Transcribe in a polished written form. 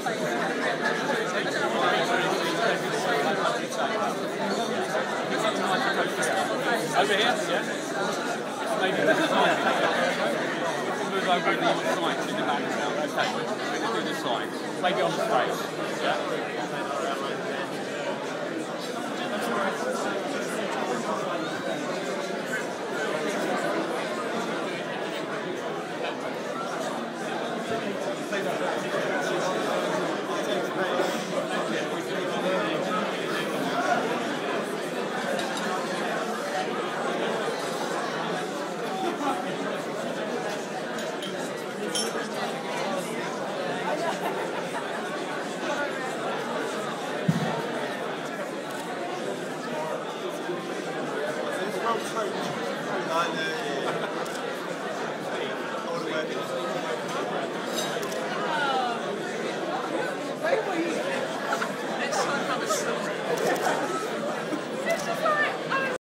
Over here, yeah? Maybe this side. Move over the side in the background. Okay, we're going to do this side. Maybe on the stage. Yeah? I know.